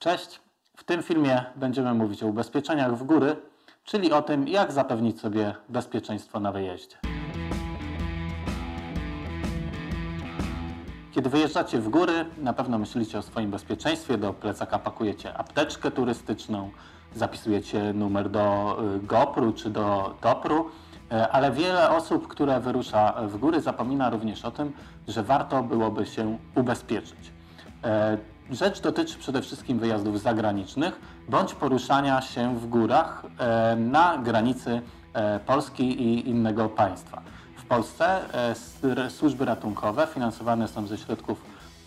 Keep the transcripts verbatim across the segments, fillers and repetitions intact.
Cześć! W tym filmie będziemy mówić o ubezpieczeniach w góry, czyli o tym, jak zapewnić sobie bezpieczeństwo na wyjeździe. Kiedy wyjeżdżacie w góry, na pewno myślicie o swoim bezpieczeństwie. Do plecaka pakujecie apteczkę turystyczną, zapisujecie numer do gopru czy do topru, ale wiele osób, które wyrusza w góry, zapomina również o tym, że warto byłoby się ubezpieczyć. Rzecz dotyczy przede wszystkim wyjazdów zagranicznych bądź poruszania się w górach na granicy Polski i innego państwa. W Polsce służby ratunkowe finansowane są ze środków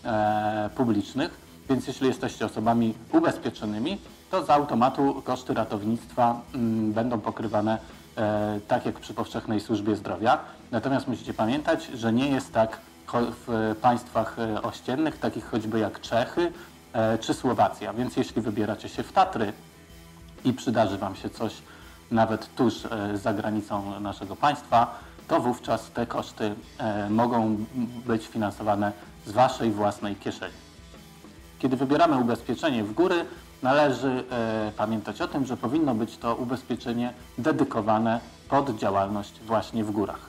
publicznych, więc jeśli jesteście osobami ubezpieczonymi, to z automatu koszty ratownictwa będą pokrywane tak jak przy powszechnej służbie zdrowia. Natomiast musicie pamiętać, że nie jest tak w państwach ościennych, takich choćby jak Czechy czy Słowacja. Więc jeśli wybieracie się w Tatry i przydarzy Wam się coś nawet tuż za granicą naszego państwa, to wówczas te koszty mogą być finansowane z Waszej własnej kieszeni. Kiedy wybieramy ubezpieczenie w góry, należy pamiętać o tym, że powinno być to ubezpieczenie dedykowane pod działalność właśnie w górach.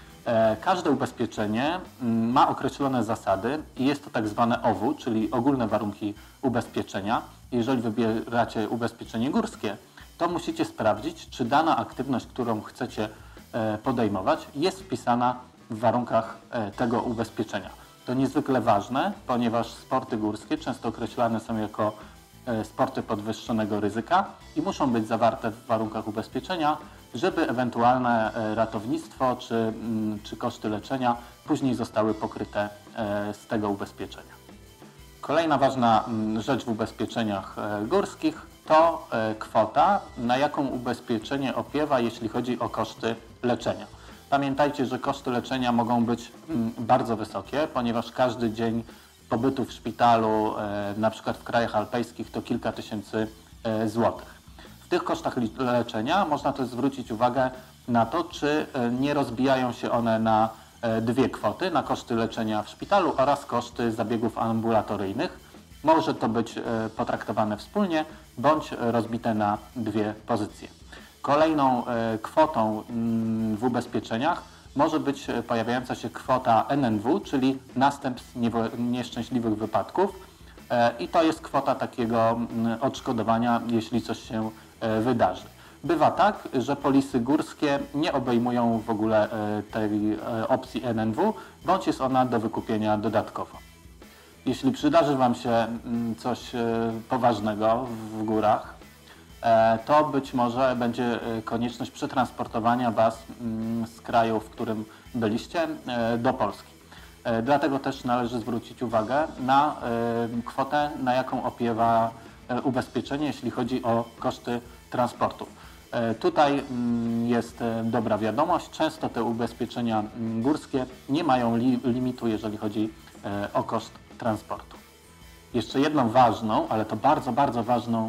Każde ubezpieczenie ma określone zasady i jest to tak zwane O W U, czyli ogólne warunki ubezpieczenia. Jeżeli wybieracie ubezpieczenie górskie, to musicie sprawdzić, czy dana aktywność, którą chcecie podejmować, jest wpisana w warunkach tego ubezpieczenia. To niezwykle ważne, ponieważ sporty górskie często określane są jako sporty podwyższonego ryzyka i muszą być zawarte w warunkach ubezpieczenia, żeby ewentualne ratownictwo czy, czy koszty leczenia później zostały pokryte z tego ubezpieczenia. Kolejna ważna rzecz w ubezpieczeniach górskich to kwota, na jaką ubezpieczenie opiewa, jeśli chodzi o koszty leczenia. Pamiętajcie, że koszty leczenia mogą być bardzo wysokie, ponieważ każdy dzień pobytu w szpitalu, na przykład w krajach alpejskich, to kilka tysięcy złotych. W tych kosztach leczenia można też zwrócić uwagę na to, czy nie rozbijają się one na dwie kwoty, na koszty leczenia w szpitalu oraz koszty zabiegów ambulatoryjnych. Może to być potraktowane wspólnie bądź rozbite na dwie pozycje. Kolejną kwotą w ubezpieczeniach może być pojawiająca się kwota N N W, czyli następstw nieszczęśliwych wypadków. I to jest kwota takiego odszkodowania, jeśli coś się wydarzy. Bywa tak, że polisy górskie nie obejmują w ogóle tej opcji N N W, bądź jest ona do wykupienia dodatkowo. Jeśli przydarzy Wam się coś poważnego w górach, to być może będzie konieczność przetransportowania Was z kraju, w którym byliście, do Polski. Dlatego też należy zwrócić uwagę na kwotę, na jaką opiewa ubezpieczenie, jeśli chodzi o koszty transportu. Tutaj jest dobra wiadomość, często te ubezpieczenia górskie nie mają li limitu, jeżeli chodzi o koszt transportu. Jeszcze jedną ważną, ale to bardzo, bardzo ważną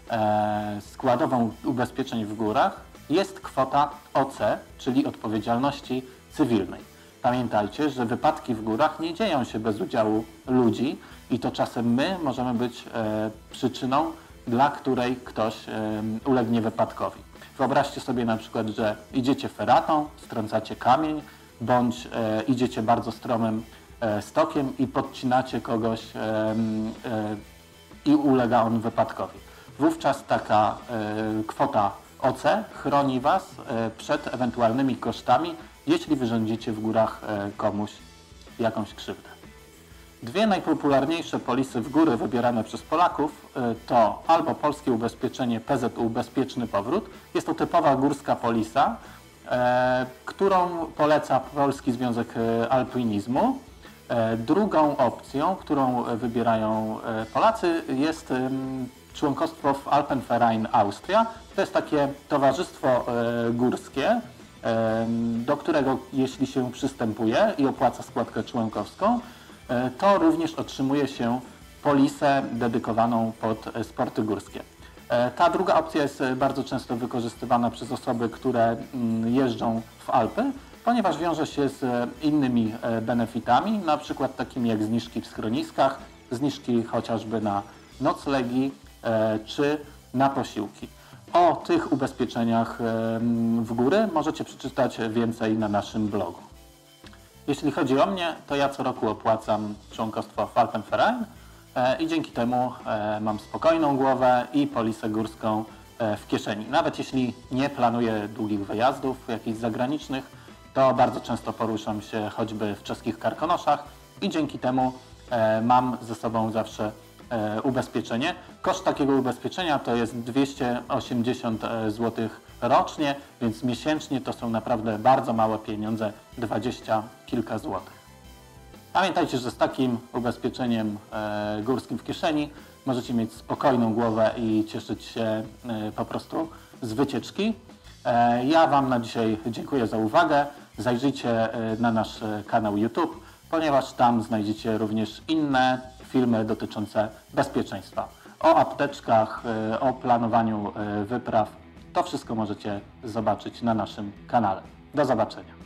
składową ubezpieczeń w górach jest kwota O C, czyli odpowiedzialności cywilnej. Pamiętajcie, że wypadki w górach nie dzieją się bez udziału ludzi i to czasem my możemy być e, przyczyną, dla której ktoś e, ulegnie wypadkowi. Wyobraźcie sobie na przykład, że idziecie feratą, strącacie kamień, bądź e, idziecie bardzo stromym e, stokiem i podcinacie kogoś e, e, i ulega on wypadkowi. Wówczas taka e, kwota O C chroni Was e, przed ewentualnymi kosztami, jeśli wyrządzicie w górach komuś jakąś krzywdę. Dwie najpopularniejsze polisy w góry wybierane przez Polaków to albo polskie ubezpieczenie P Z U Bezpieczny Powrót. Jest to typowa górska polisa, którą poleca Polski Związek Alpinizmu. Drugą opcją, którą wybierają Polacy, jest członkostwo w Alpenverein Austria. To jest takie towarzystwo górskie, do którego jeśli się przystępuje i opłaca składkę członkowską, to również otrzymuje się polisę dedykowaną pod sporty górskie. Ta druga opcja jest bardzo często wykorzystywana przez osoby, które jeżdżą w Alpy, ponieważ wiąże się z innymi benefitami, na przykład takimi jak zniżki w schroniskach, zniżki chociażby na noclegi, czy na posiłki. O tych ubezpieczeniach w góry możecie przeczytać więcej na naszym blogu. Jeśli chodzi o mnie, to ja co roku opłacam członkostwo w Alpenverein i dzięki temu mam spokojną głowę i polisę górską w kieszeni. Nawet jeśli nie planuję długich wyjazdów, jakichś zagranicznych, to bardzo często poruszam się choćby w czeskich Karkonoszach i dzięki temu mam ze sobą zawsze ubezpieczenie. Koszt takiego ubezpieczenia to jest dwieście osiemdziesiąt złotych rocznie, więc miesięcznie to są naprawdę bardzo małe pieniądze, dwadzieścia kilka złotych. Pamiętajcie, że z takim ubezpieczeniem górskim w kieszeni możecie mieć spokojną głowę i cieszyć się po prostu z wycieczki. Ja Wam na dzisiaj dziękuję za uwagę. Zajrzyjcie na nasz kanał YouTube, ponieważ tam znajdziecie również inne filmy dotyczące bezpieczeństwa. O apteczkach, o planowaniu wypraw. To wszystko możecie zobaczyć na naszym kanale. Do zobaczenia.